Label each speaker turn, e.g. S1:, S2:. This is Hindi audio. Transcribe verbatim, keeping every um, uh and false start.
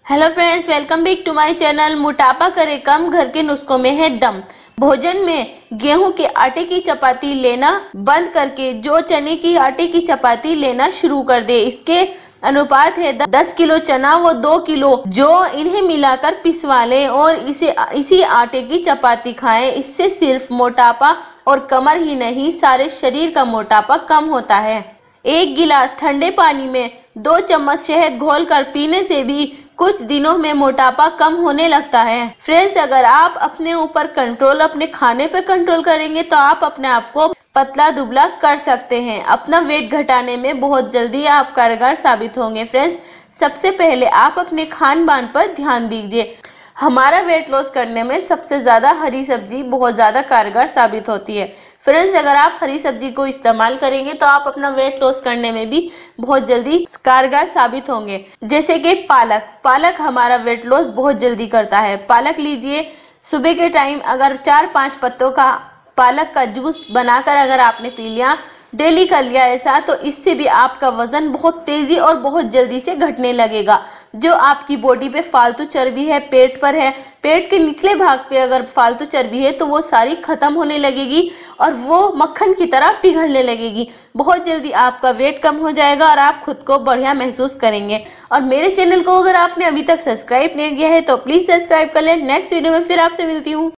S1: Hello friends, welcome back to my channel. मोटापा करे कम, घर के नुस्खों में है दम। भोजन में गेहूं के आटे की चपाती लेना बंद करके जो चने की आटे की चपाती लेना शुरू कर दे। इसके अनुपात है दस किलो चना व दो किलो जो, इन्हें मिलाकर पिसवा लें और इसे इसी आटे की चपाती खाएं। इससे सिर्फ मोटापा और कमर ही नहीं, सारे शरीर का मोटापा कम होता है। एक गिलास ठंडे पानी में दो चम्मच शहद घोलकर पीने से भी कुछ दिनों में मोटापा कम होने लगता है। फ्रेंड्स, अगर आप अपने ऊपर कंट्रोल, अपने खाने पे कंट्रोल करेंगे तो आप अपने आप को पतला दुबला कर सकते हैं। अपना वेट घटाने में बहुत जल्दी आप कारगर साबित होंगे। फ्रेंड्स, सबसे पहले आप अपने खान पान पर ध्यान दीजिए। हमारा वेट लॉस करने में सबसे ज़्यादा हरी सब्जी बहुत ज़्यादा कारगर साबित होती है। फ्रेंड्स, अगर आप हरी सब्जी को इस्तेमाल करेंगे तो आप अपना वेट लॉस करने में भी बहुत जल्दी कारगर साबित होंगे। जैसे कि पालक पालक हमारा वेट लॉस बहुत जल्दी करता है। पालक लीजिए, सुबह के टाइम अगर चार पाँच पत्तों का पालक का जूस बनाकर अगर आपने पी लिया, डेली कर लिया ऐसा, तो इससे भी आपका वजन बहुत तेजी और बहुत जल्दी से घटने लगेगा। जो आपकी बॉडी पे फालतू चर्बी है, पेट पर है, पेट के निचले भाग पे अगर फालतू चर्बी है तो वो सारी खत्म होने लगेगी और वो मक्खन की तरह पिघलने लगेगी। बहुत जल्दी आपका वेट कम हो जाएगा और आप खुद को बढ़िया महसूस करेंगे। और मेरे चैनल को अगर आपने अभी तक सब्सक्राइब नहीं किया है तो प्लीज सब्सक्राइब कर लें। नेक्स्ट वीडियो में फिर आपसे मिलती हूँ।